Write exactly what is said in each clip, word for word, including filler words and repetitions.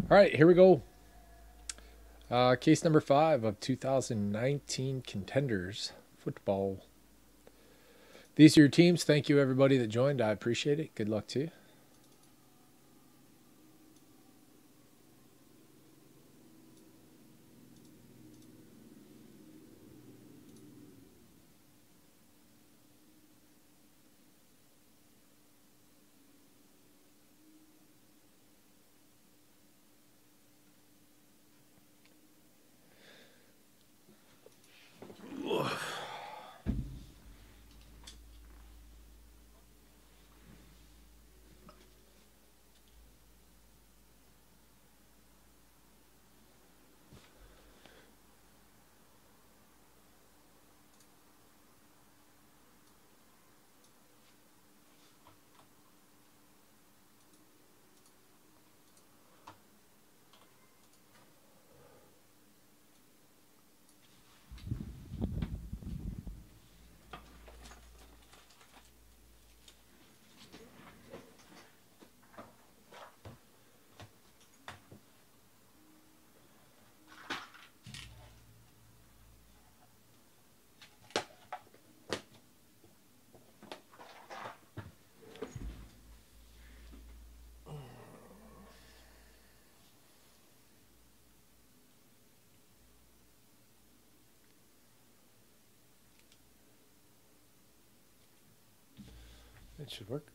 All right, here we go. Uh, case number five of two thousand nineteen Contenders football. These are your teams. Thank you, everybody that joined. I appreciate it. Good luck to you. It should work.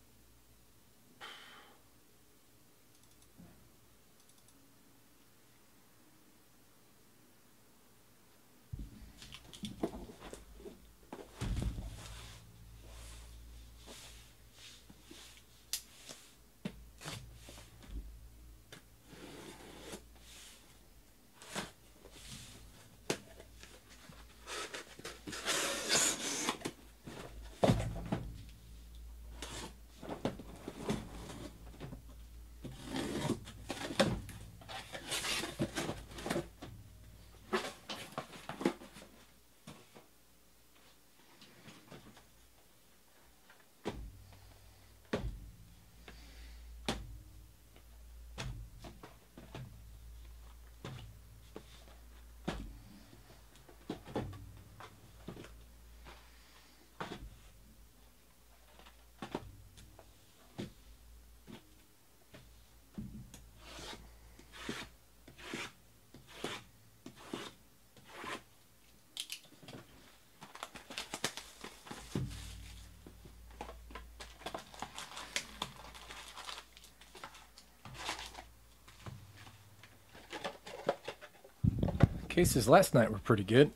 Cases last night were pretty good.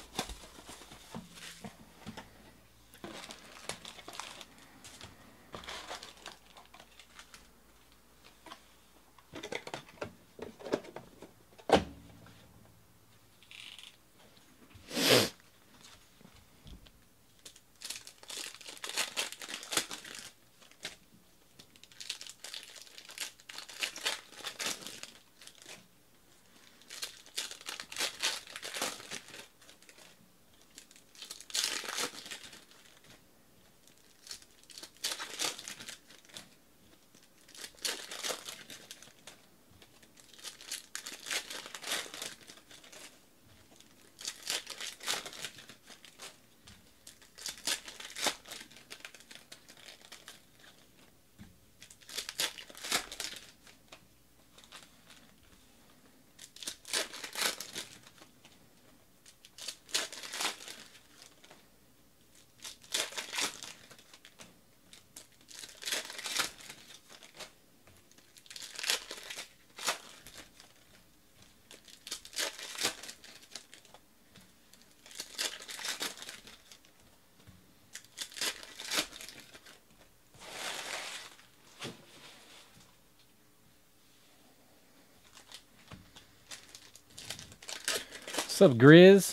What's up, Grizz?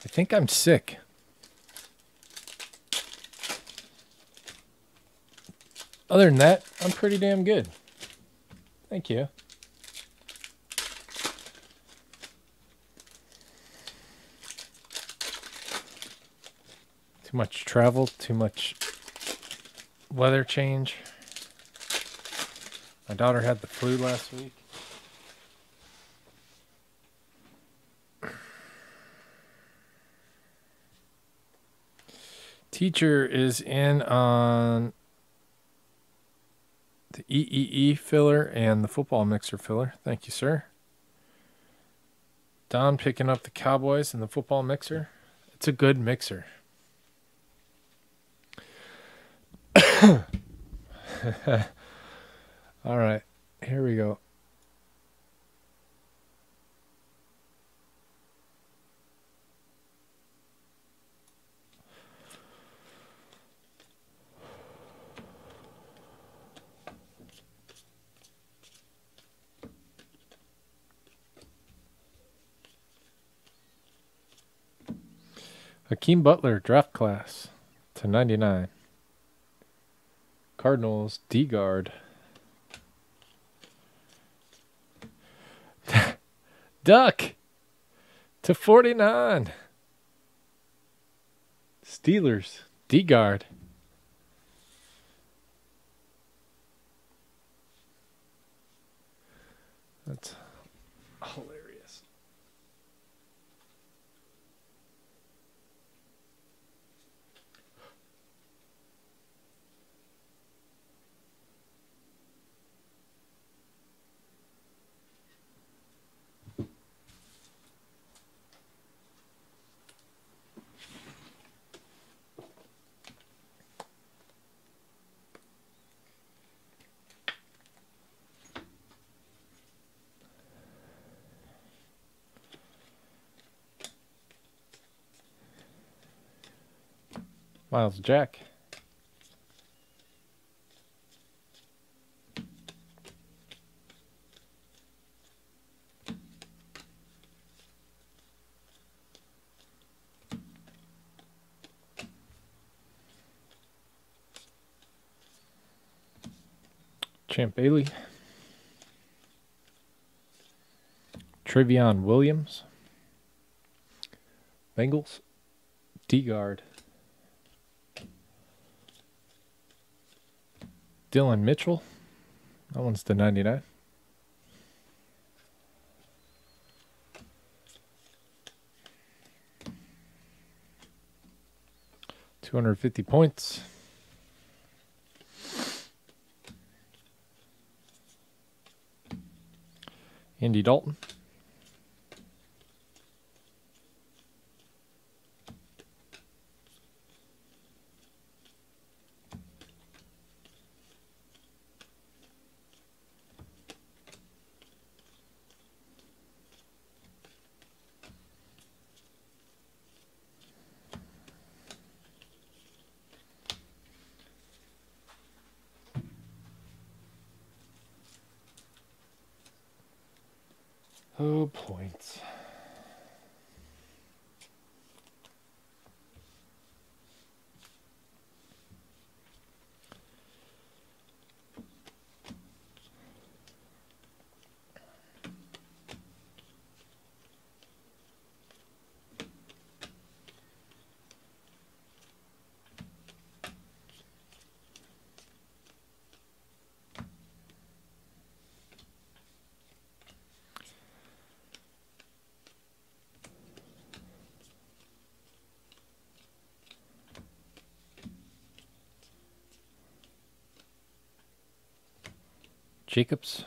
think I'm sick. Other than that, I'm pretty damn good. Thank you. Too much travel, too much weather change. My daughter had the flu last week. Teacher is in on the E E E filler and the football mixer filler. Thank you, sir. Don picking up the Cowboys and the football mixer. It's a good mixer. All right, here we go. Hakeem Butler, draft class to ninety-nine. Cardinals, D-Guard. Duck to forty-nine. Steelers, D-Guard. That's hilarious. Miles Jack. Champ Bailey. Trevion Williams. Bengals. D-Guard. Dylan Mitchell. That one's the ninety-nine. two hundred fifty points. Andy Dalton. Oh, points. Jacobs.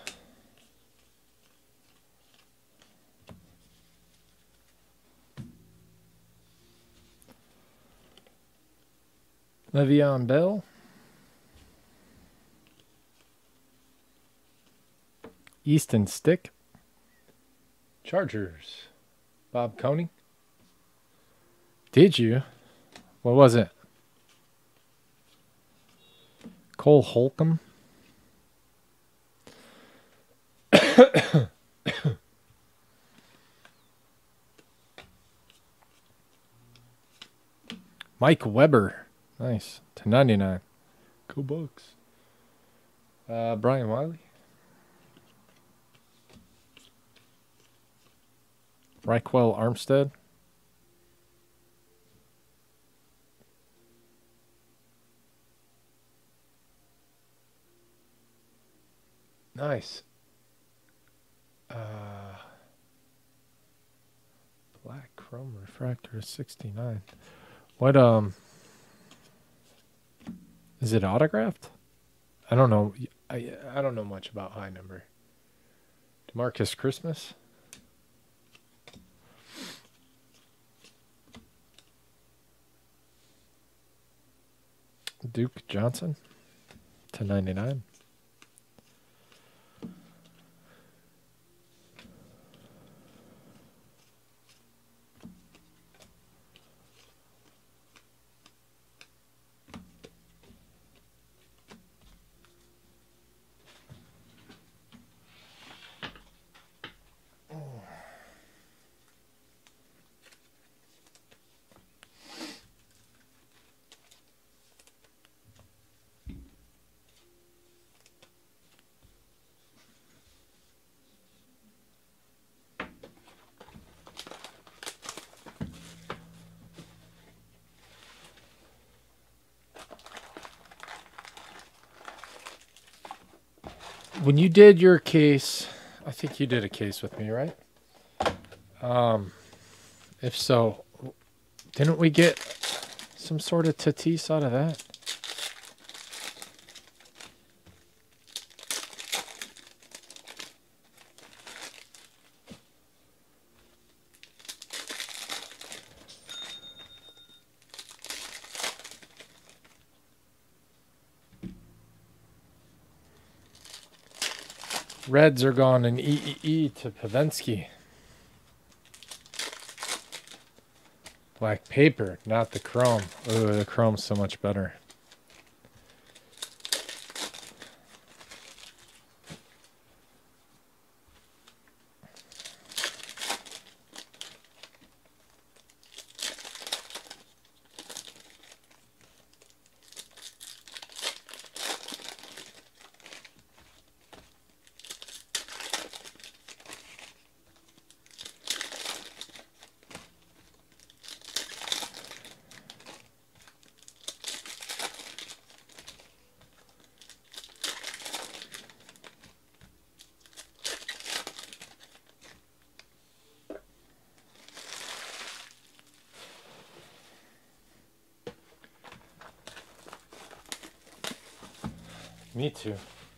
Le'Veon Bell. Easton Stick. Chargers. Bob Coney. Did you? What was it? Cole Holcomb. Mike Weber. Nice. to ninety-nine. Go Bucks. Uh, Brian Wiley. Raquel Armstead. Nice. Uh, black chrome refractor sixty-nine. What, um, is it autographed? I don't know. I, I don't know much about high number. DeMarcus Christmas. Duke Johnson to ninety-nine. When you did your case, I think you did a case with me, right? Um, if so, didn't we get some sort of Tatis out of that? Reds are gone in E E E to Pavelski. Black paper, not the chrome. Oh, the chrome's so much better. Me too.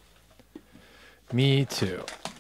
Me too.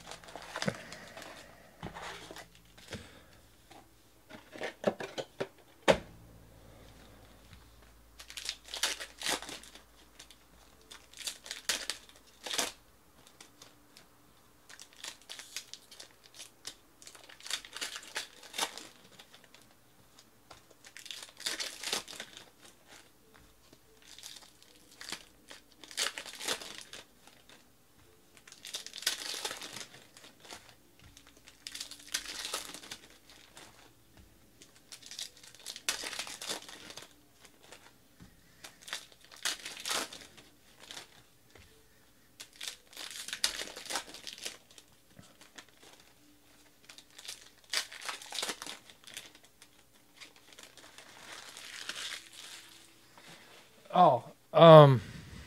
Oh, um,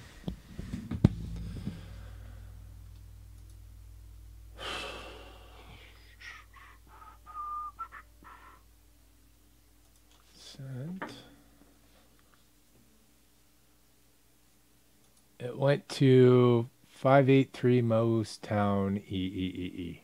sent. It went to five eight three Mostown E E E E.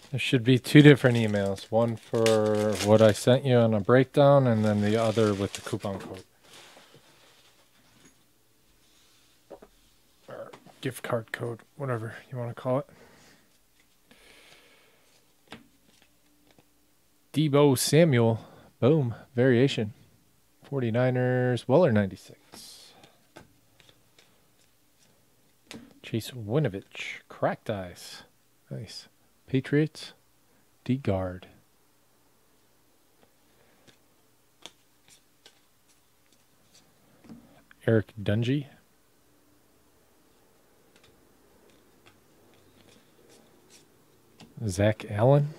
There should be two different emails. One for what I sent you on a breakdown, and then the other with the coupon code. Or gift card code, whatever you want to call it. Debo Samuel. Boom. Variation. forty-niners. Weller ninety-six. Chase Winovich. Cracked ice. Nice. Patriots. D-Guard. Eric Dungy. Zach Allen.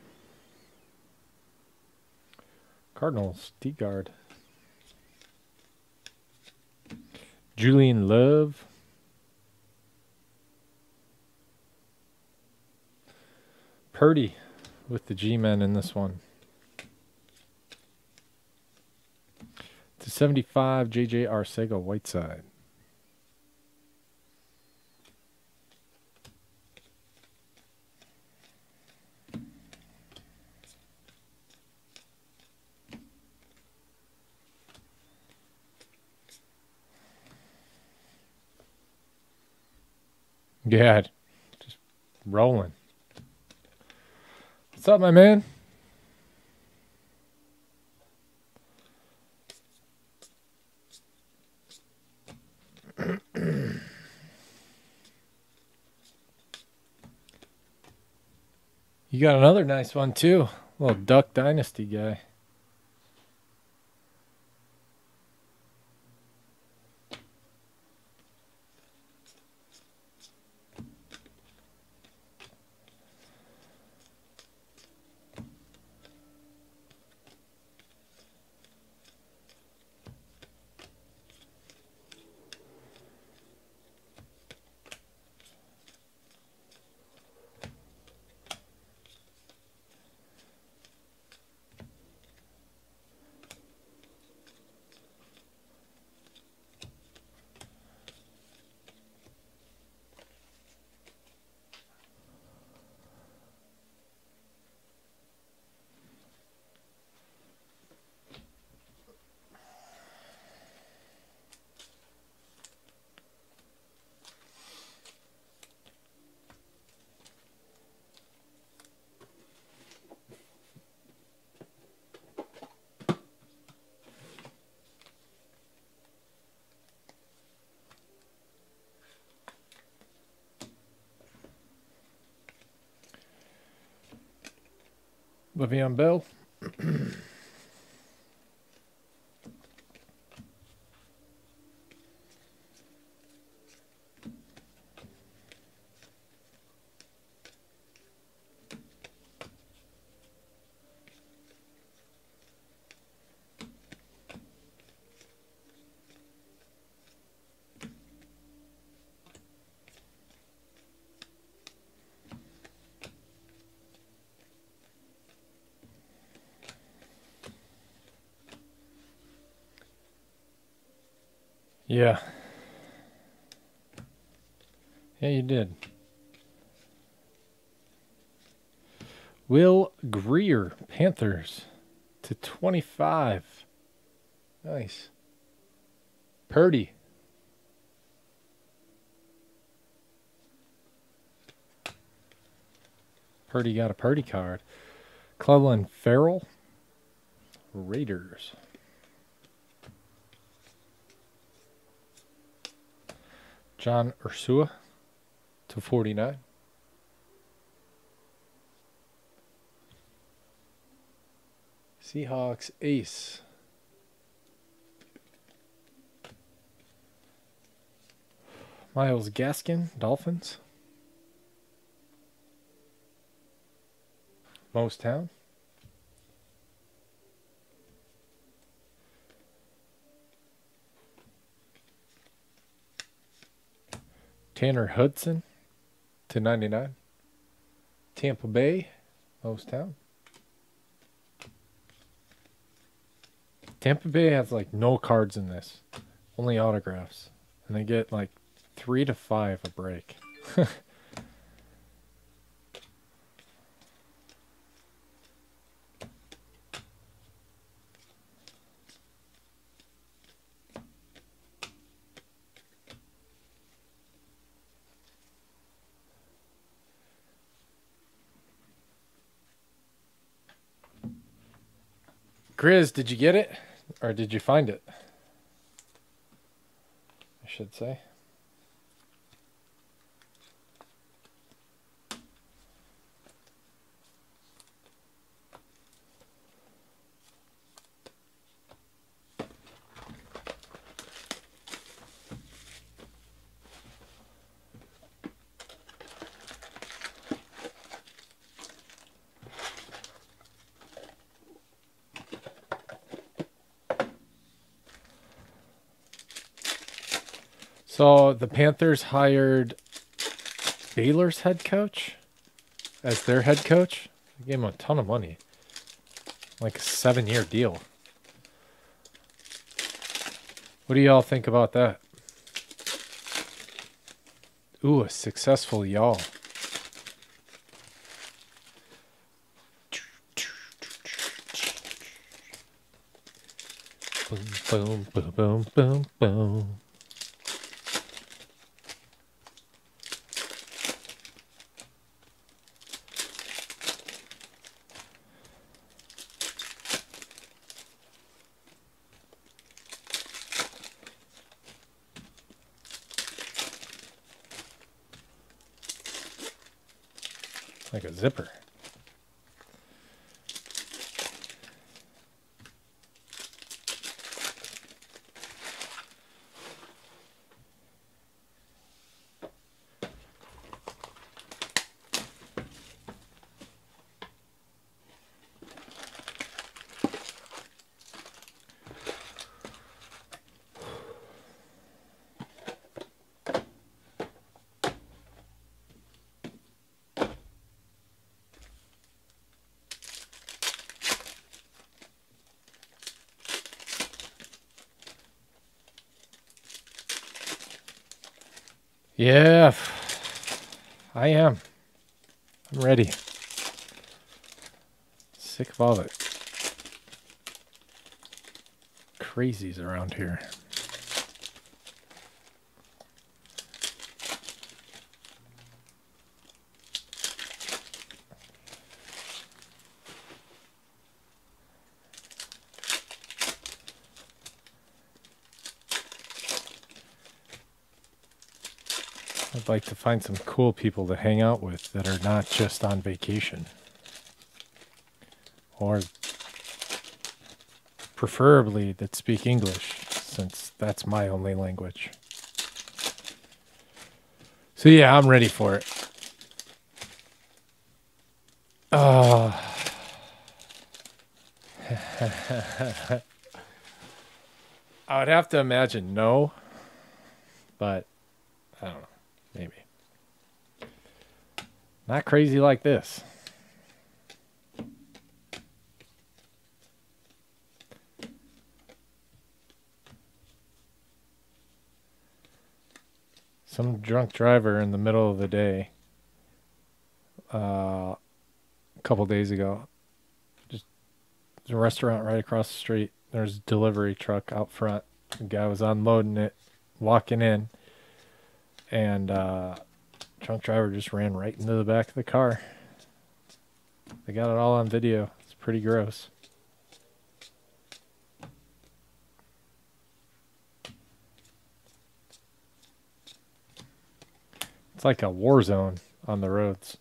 Cardinals, D-Guard. Julian Love. Purdy with the G-Men in this one. To seventy-five, J J Arcega Whiteside. Yeah, just rolling. What's up, my man? You got another nice one, too. Little Duck Dynasty guy. Le'Veon Bell. Yeah. Yeah, you did. Will Greer, Panthers, to twenty-five. Nice. Purdy. Purdy got a Purdy card. Cleveland Farrell, Raiders. John Ursua to forty-nine. Seahawks ace. Myles Gaskin, Dolphins. Mostown. Tanner Hudson to ninety-nine. Tampa Bay, Mostown. Tampa Bay has like no cards in this, only autographs, and they get like three to five a break. Grizz, did you get it? Or did you find it? I should say. So the Panthers hired Baylor's head coach as their head coach. They gave him a ton of money. Like a seven-year deal. What do y'all think about that? Ooh, a successful y'all. Boom, boom, boom, boom, boom, boom. Like a zipper. Yeah, I am. I'm ready. Sick of all the crazies around here. I'd like to find some cool people to hang out with that are not just on vacation. Or preferably that speak English, since that's my only language. So yeah, I'm ready for it. Oh. I would have to imagine no, but I don't know. Maybe. Not crazy like this. Some drunk driver in the middle of the day, uh, a couple days ago, just there's a restaurant right across the street. There's a delivery truck out front. The guy was unloading it, walking in, and uh, drunk driver just ran right into the back of the car. They got it all on video. It's pretty gross. It's like a war zone on the roads.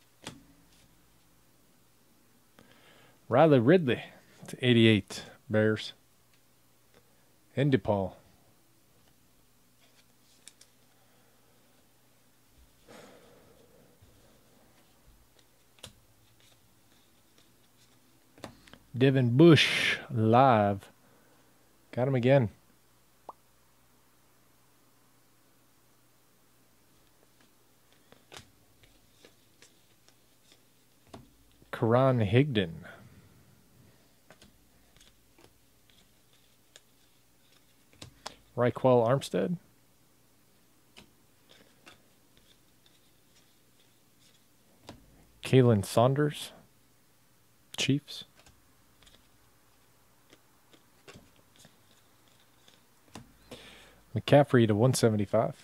Riley Ridley to eighty-eight Bears. And DePaul. Devin Bush live. Got him again. Karan Higdon. Raquel Armstead. Kalen Saunders. Chiefs. McCaffrey to one seventy-five.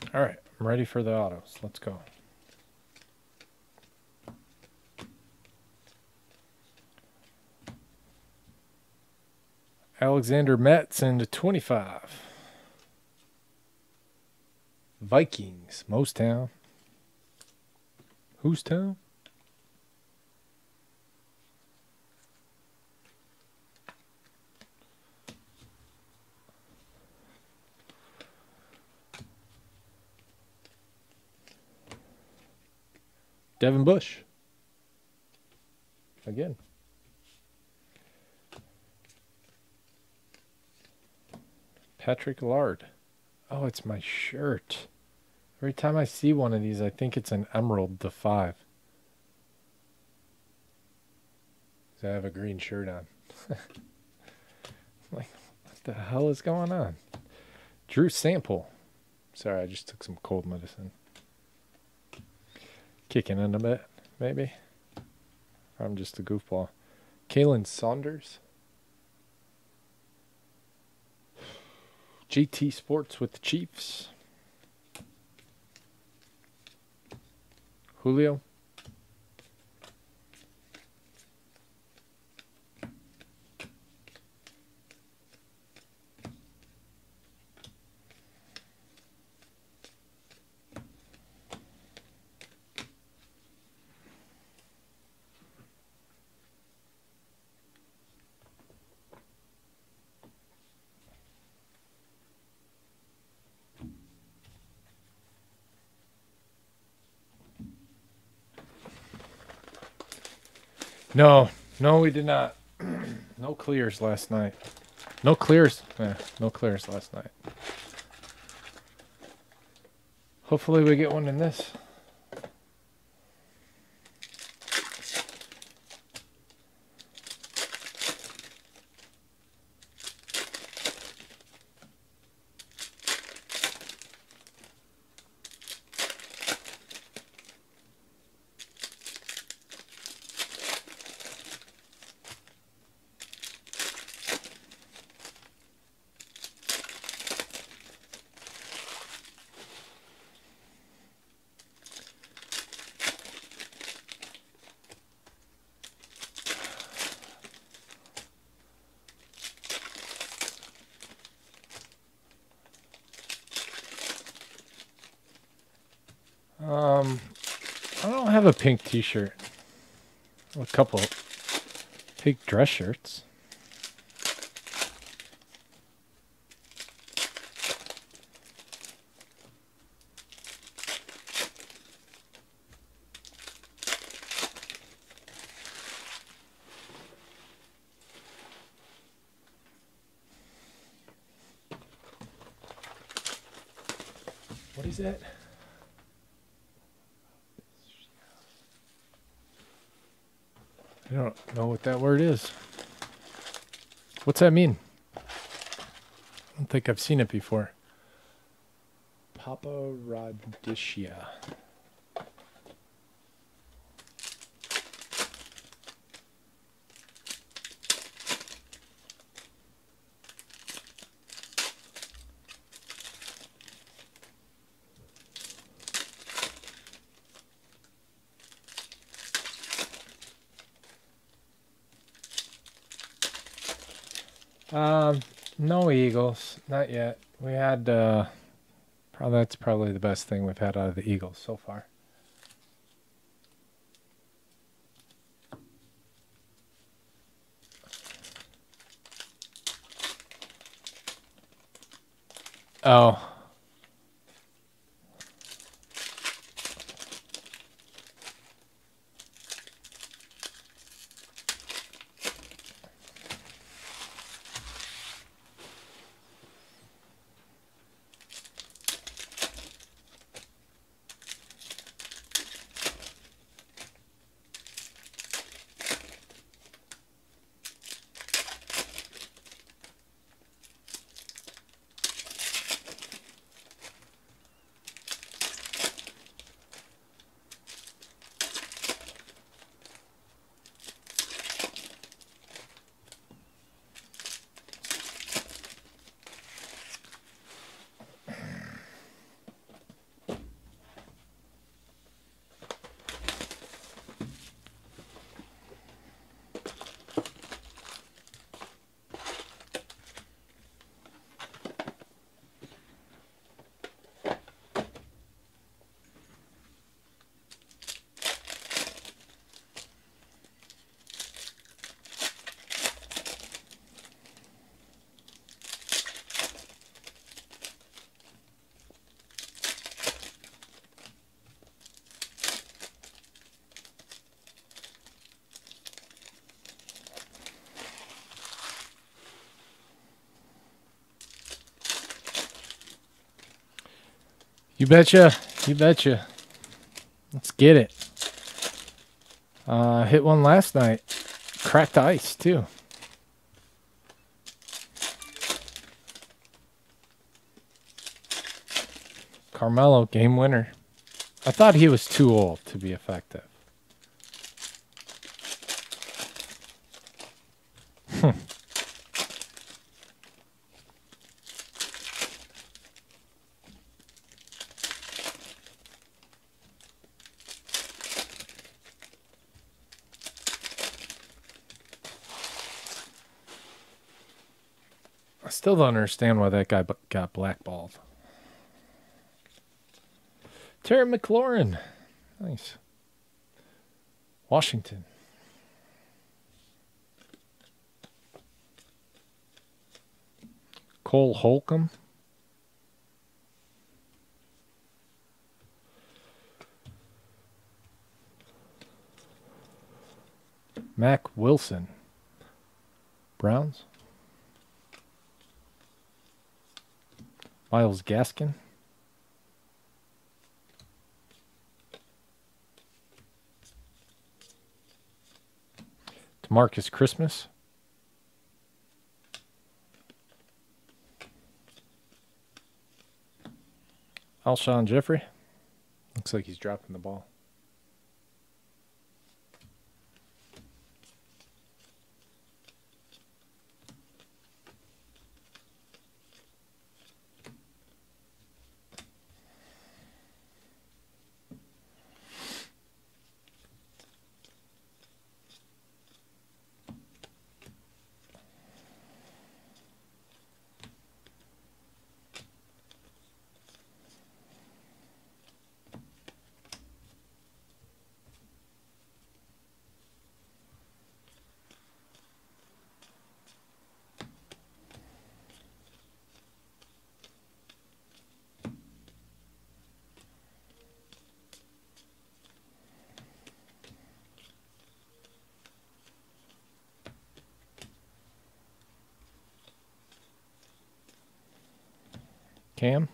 All right, I'm ready for the autos. Let's go. Alexander Metz into twenty-five. Vikings, Mostown. Whose town? Devin Bush. Again. Patrick Lard. Oh, it's my shirt. Every time I see one of these, I think it's an emerald to five. I have a green shirt on. Like, what the hell is going on? Drew Sample. Sorry, I just took some cold medicine. Kicking in a bit, maybe. I'm just a goofball. Kalen Saunders. G T Sports with the Chiefs. Julio. No, no, we did not. No clears last night. No clears. Eh, no clears last night. Hopefully we get one in this. Um, I don't have a pink t-shirt. A couple pink dress shirts. What is that? I don't know what that word is. What's that mean? I don't think I've seen it before. Paparadisha. Um, no Eagles, not yet. We had, uh, probably that's probably the best thing we've had out of the Eagles so far. Oh. You betcha. You betcha. Let's get it. Uh, hit one last night. Cracked ice, too. Carmelo, game winner. I thought he was too old to be effective. I still don't understand why that guy got blackballed. Terry McLaurin. Nice. Washington. Cole Holcomb. Mac Wilson. Browns. Myles Gaskin. Marcus Christmas. Alshon Jeffrey. Looks like he's dropping the ball. Cam.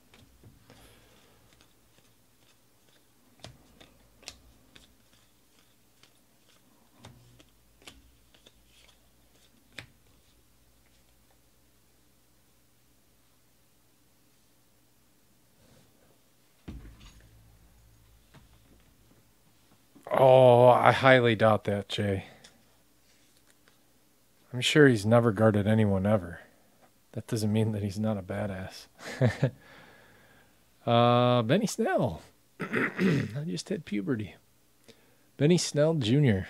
Oh, I highly doubt that, Jay. I'm sure he's never guarded anyone ever. That doesn't mean that he's not a badass. uh, Benny Snell. I just had puberty. Benny Snell Junior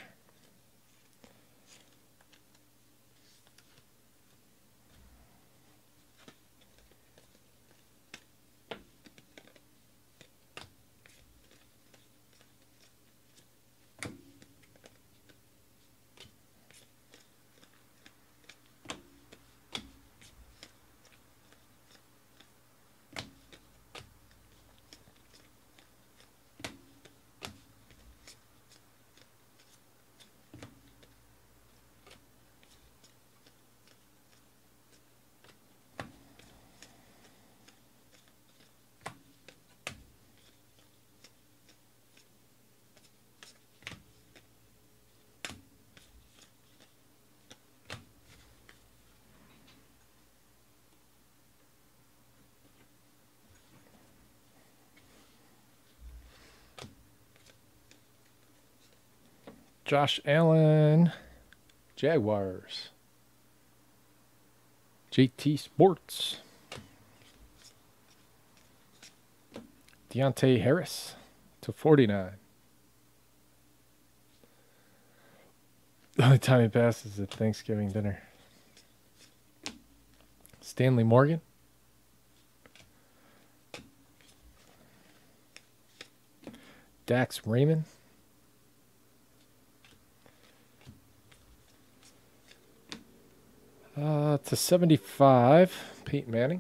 Josh Allen, Jaguars. J T Sports. Deontay Harris to forty-nine. The only time he passes at Thanksgiving dinner. Stanley Morgan. Dax Raymond. Uh, to seventy-five, Peyton Manning.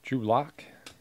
Drew Lock.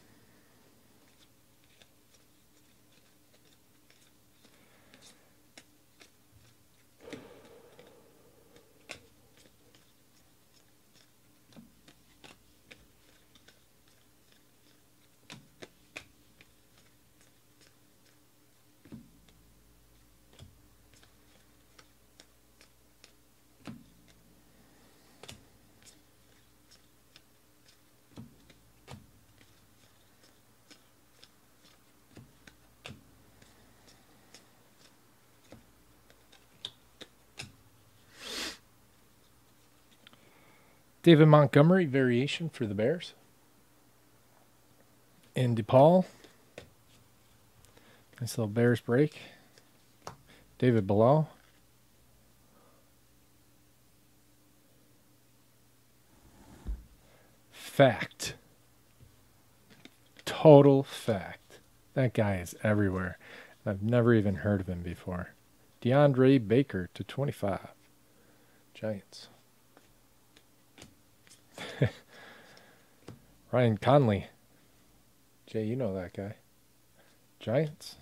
David Montgomery variation for the Bears. And DePaul. Nice little Bears break. David Below. Fact. Total fact. That guy is everywhere. I've never even heard of him before. DeAndre Baker to twenty-five. Giants. Ryan Conley. Jay, you know that guy. Giants.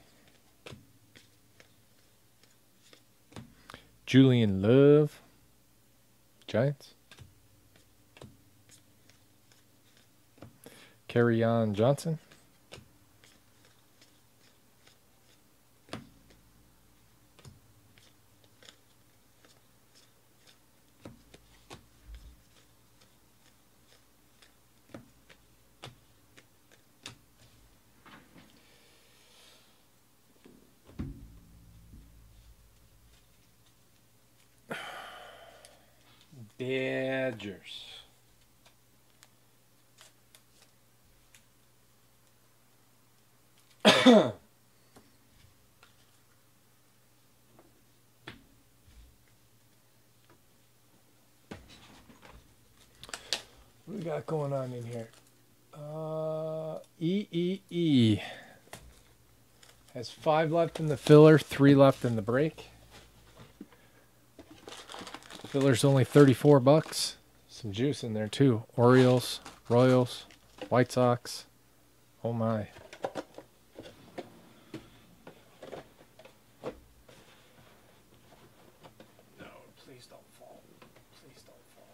Julian Love. Giants. Kerryon Johnson. Badgers. What we got going on in here? Uh, E E E has five left in the filler, three left in the break. Filler's only thirty-four bucks. Some juice in there too. Orioles, Royals, White Sox. Oh my. No, please don't fall. Please don't fall.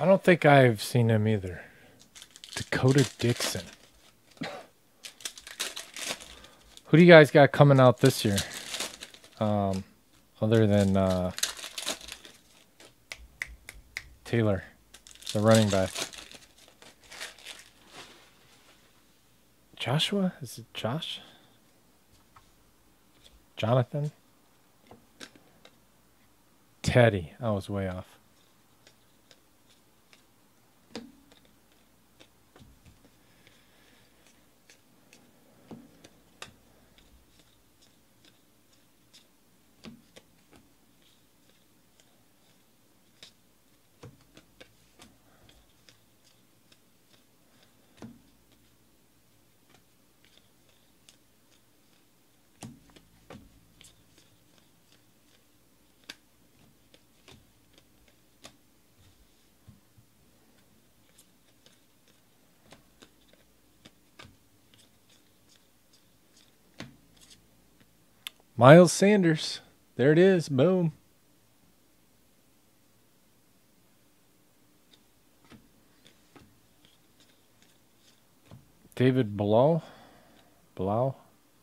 I don't think I've seen him either. Dakota Dixon. Who do you guys got coming out this year? Um, other than uh, Taylor, the running back. Joshua? Is it Josh? Jonathan? Teddy. I was way off. Miles Sanders. There it is. Boom. David Blau. Blau.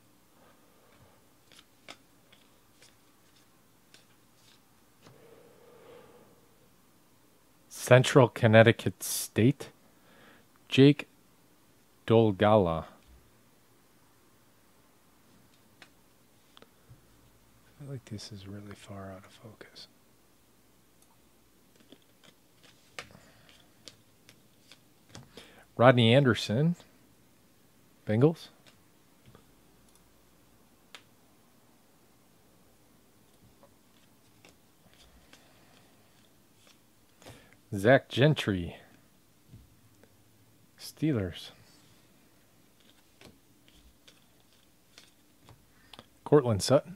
Central Connecticut State. Jake Dolgala. I feel like this is really far out of focus. Rodney Anderson. Bengals. Zach Gentry. Steelers. Cortland Sutton.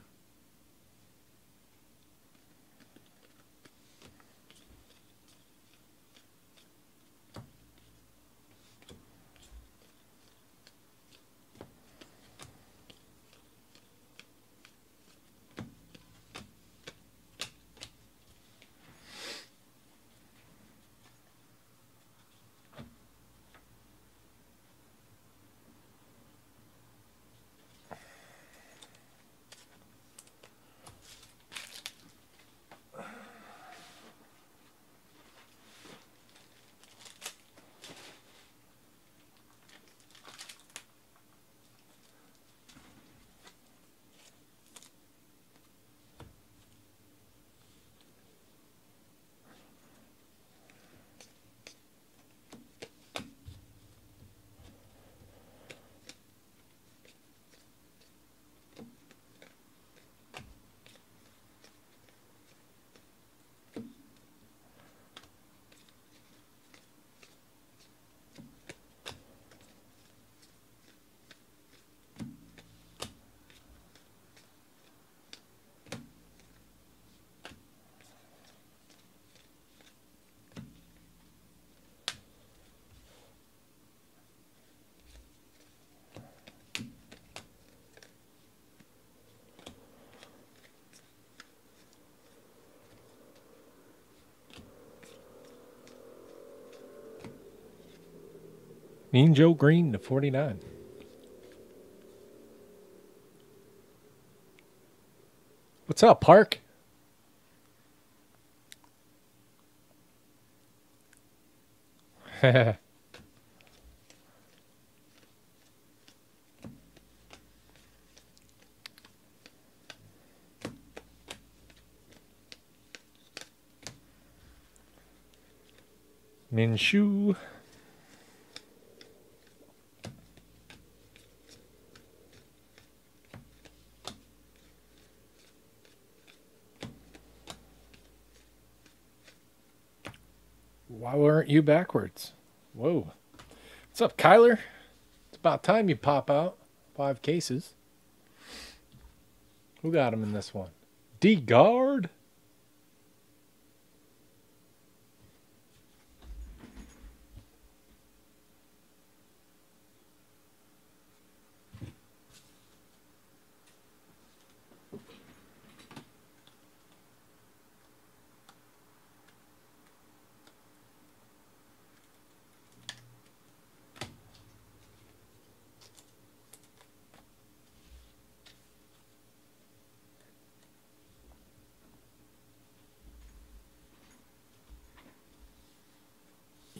Mean Joe Green to forty-nine. What's up, Park? Minshew. Why weren't you backwards? Whoa. What's up, Kyler? It's about time you pop out. Five cases. Who got him in this one? D-Guard.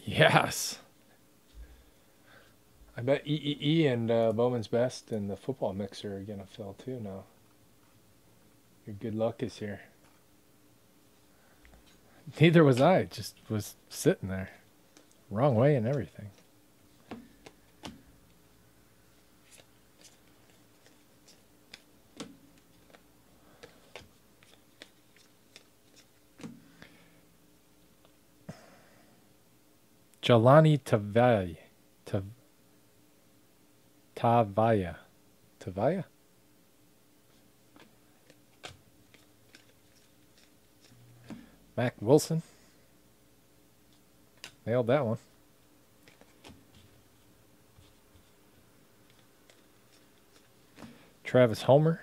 Yes. I bet E E E and uh, Bowman's Best and the football mixer are going to fill too now. Your good luck is here. Neither was I. Just was sitting there. Wrong way and everything. Jelani Tavai. Tav Tavaya. Tavaya? Mac Wilson. Nailed that one. Travis Homer.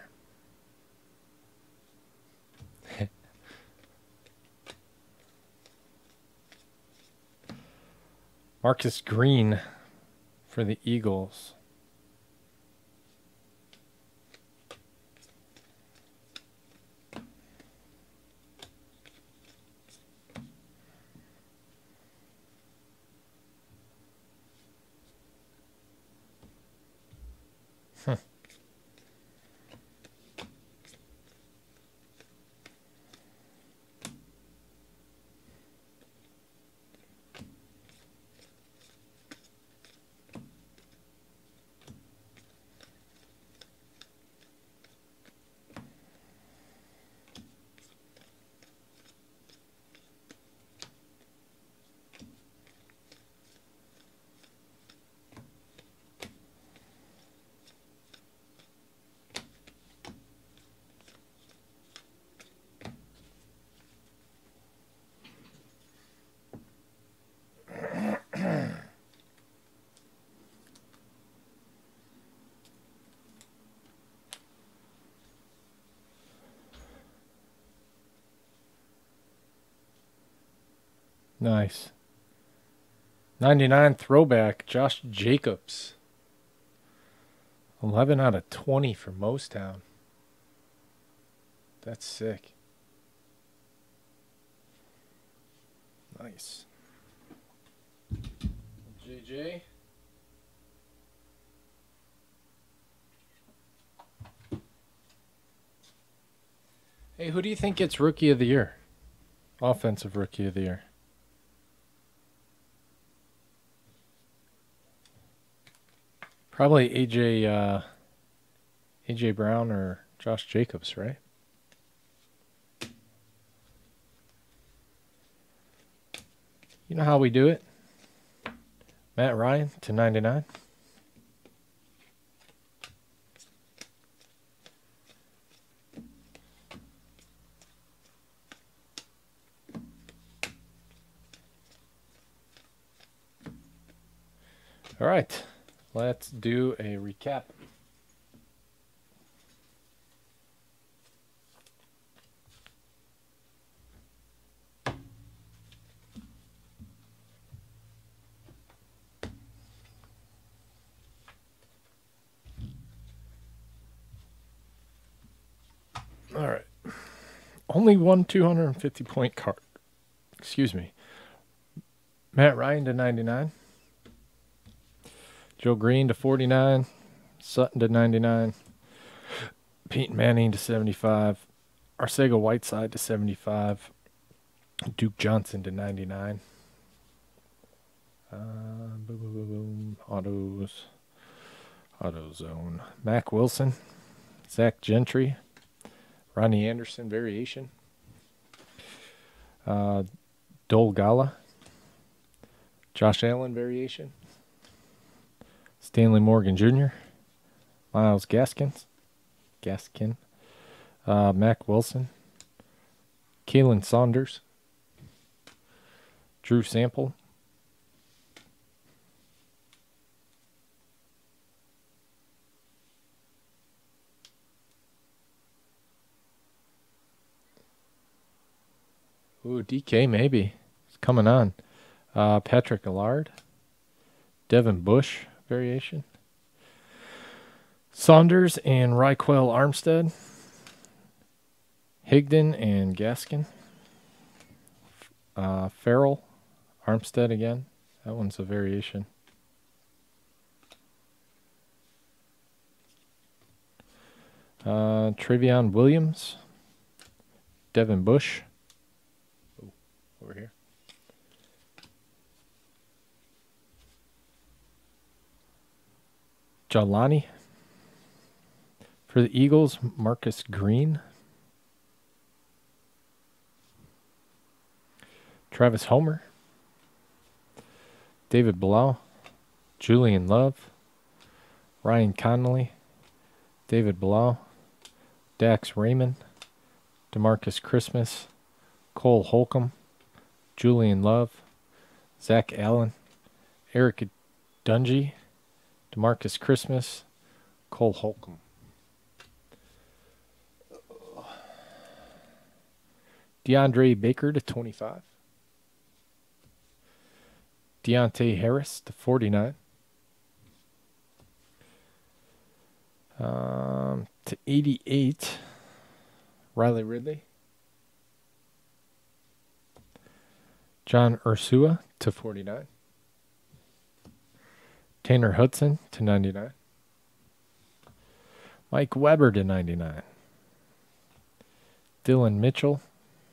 Marcus Green for the Eagles. Hmm. Nice. ninety-nine throwback, Josh Jacobs. eleven out of twenty for Mostown. That's sick. Nice. J J. Hey, who do you think gets Rookie of the Year? Offensive Rookie of the Year. Probably A J uh, A J Brown or Josh Jacobs, right? You know how we do it? Matt Ryan to ninety-nine. All right. Let's do a recap. All right. Only one two hundred fifty point card. Excuse me. Matt Ryan to ninety-nine. Joe Green to forty-nine. Sutton to ninety-nine. Peyton Manning to seventy-five. Arcega Whiteside to seventy-five. Duke Johnson to ninety-nine. Uh, boom, boom, boom, boom. Autos. Auto zone. Mac Wilson. Zach Gentry. Ronnie Anderson variation. Uh, Dole Gala. Josh Allen variation. Stanley Morgan Junior Miles Gaskins. Gaskin. Uh, Mac Wilson. Kalen Saunders. Drew Sample. Ooh, D K maybe. It's coming on. Uh, Patrick Allard. Devin Bush variation. Saunders and Raquel Armstead. Higdon and Gaskin. Uh, Farrell. Armstead again. That one's a variation. Uh, Travion Williams. Devin Bush. Oh, over here. Jalani. For the Eagles, Marcus Green. Travis Homer. David Blau. Julian Love. Ryan Connolly. David Blau. Dax Raymond. DeMarcus Christmas. Cole Holcomb. Julian Love. Zach Allen. Eric Dungy. DeMarcus Christmas. Cole Holcomb. DeAndre Baker to twenty-five. Deontay Harris to forty-nine. Um, to eighty-eight. Riley Ridley. John Ursua to forty-nine. Tanner Hudson to ninety-nine. Mike Weber to ninety-nine. Dylan Mitchell.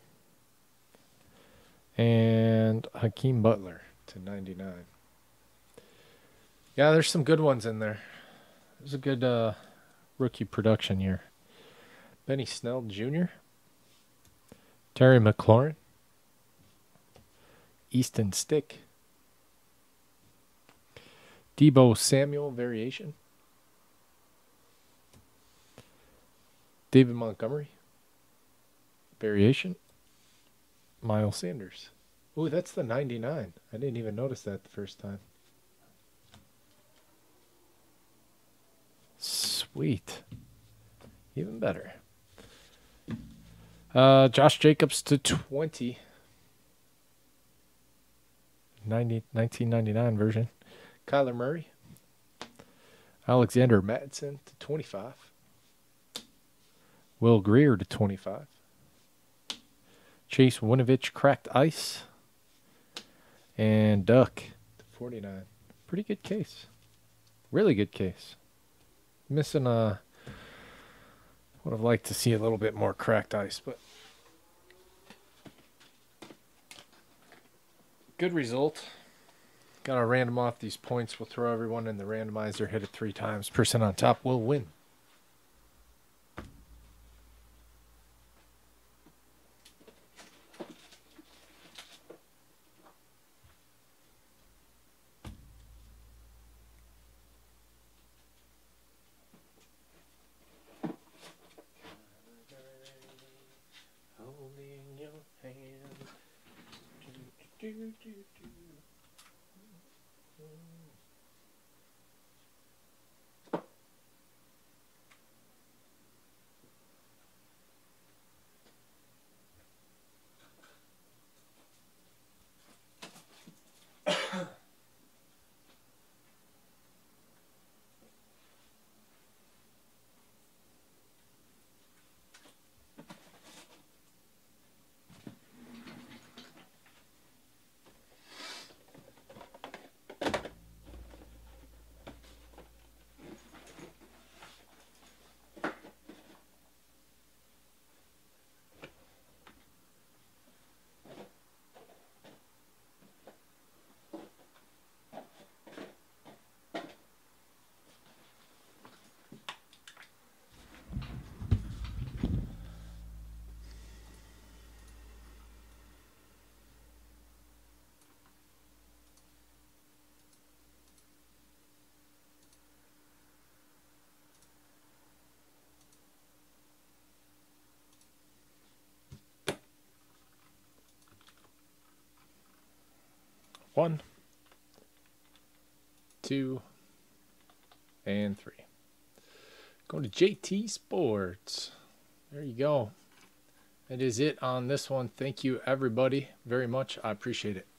And Hakeem Butler to ninety-nine. Yeah, there's some good ones in there. It was a good uh, rookie production year. Benny Snell Junior Terry McLaurin. Easton Stick. Debo Samuel variation. David Montgomery variation. Miles Sanders. Ooh, that's the ninety-nine. I didn't even notice that the first time. Sweet. Even better. Uh, Josh Jacobs to twenty. ninety, nineteen ninety-nine version. Kyler Murray. Alexander Mattison to twenty-five. Will Greer to twenty-five. Chase Winovich cracked ice. And Duck to forty-nine. Pretty good case. Really good case. Missing a... Would have liked to see a little bit more cracked ice, but... Good result. Got to random off these points. We'll throw everyone in the randomizer, hit it three times. Person on top will win. Holding your hand. Do, do, do, do. One, two, and three. Go to J T Sports. There you go. That is it on this one. Thank you, everybody, very much. I appreciate it.